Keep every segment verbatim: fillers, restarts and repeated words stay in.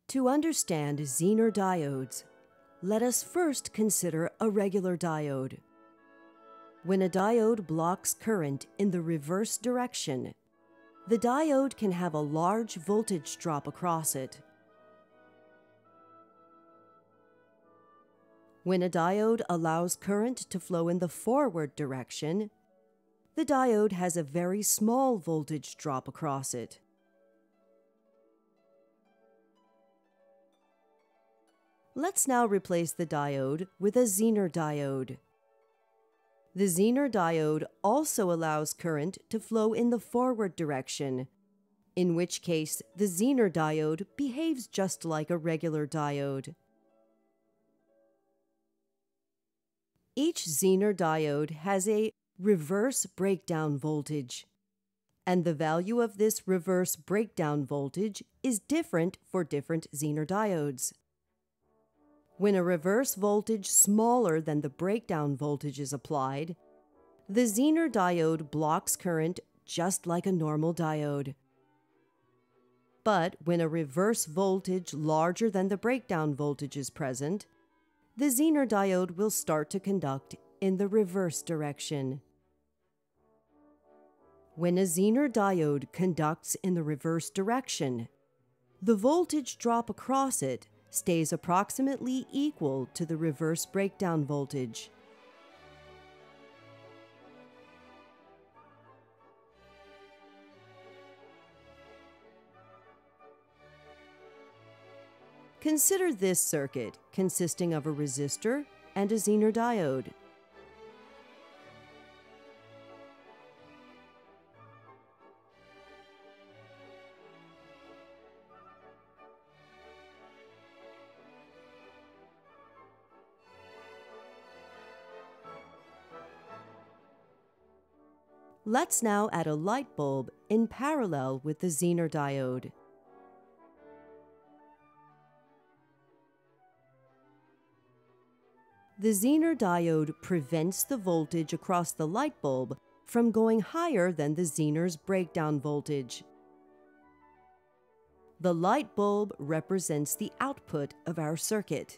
To understand Zener diodes, let us first consider a regular diode. When a diode blocks current in the reverse direction, the diode can have a large voltage drop across it. When a diode allows current to flow in the forward direction, the diode has a very small voltage drop across it. Let's now replace the diode with a Zener diode. The Zener diode also allows current to flow in the forward direction, in which case the Zener diode behaves just like a regular diode. Each Zener diode has a reverse breakdown voltage, and the value of this reverse breakdown voltage is different for different Zener diodes. When a reverse voltage smaller than the breakdown voltage is applied, the Zener diode blocks current just like a normal diode. But when a reverse voltage larger than the breakdown voltage is present, the Zener diode will start to conduct in the reverse direction. When a Zener diode conducts in the reverse direction, the voltage drop across it stays approximately equal to the reverse breakdown voltage. Consider this circuit consisting of a resistor and a Zener diode. Let's now add a light bulb in parallel with the Zener diode. The Zener diode prevents the voltage across the light bulb from going higher than the Zener's breakdown voltage. The light bulb represents the output of our circuit.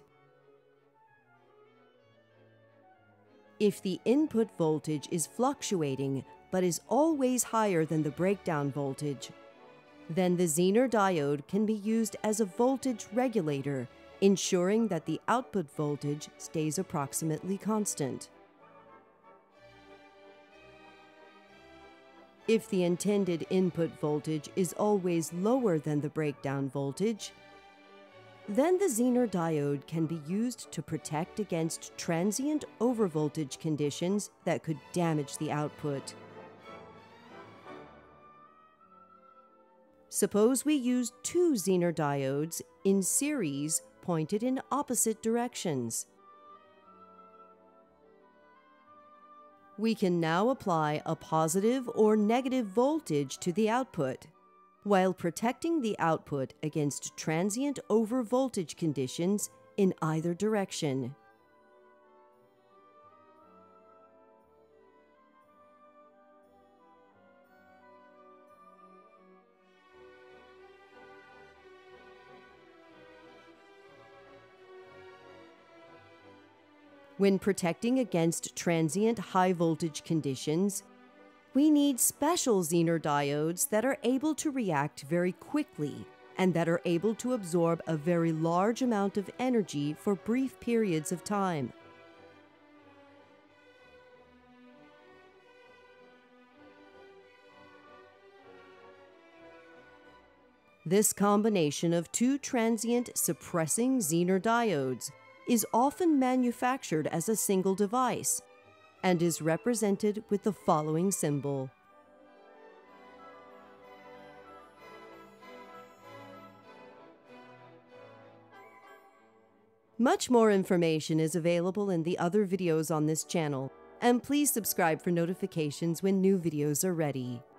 If the input voltage is fluctuating but is always higher than the breakdown voltage, then the Zener diode can be used as a voltage regulator, ensuring that the output voltage stays approximately constant. If the intended input voltage is always lower than the breakdown voltage, then the Zener diode can be used to protect against transient overvoltage conditions that could damage the output. Suppose we use two Zener diodes in series pointed in opposite directions. We can now apply a positive or negative voltage to the output, while protecting the output against transient overvoltage conditions in either direction. When protecting against transient high-voltage conditions, we need special Zener diodes that are able to react very quickly and that are able to absorb a very large amount of energy for brief periods of time. This combination of two transient suppressing Zener diodes is often manufactured as a single device and is represented with the following symbol. Much more information is available in the other videos on this channel, and please subscribe for notifications when new videos are ready.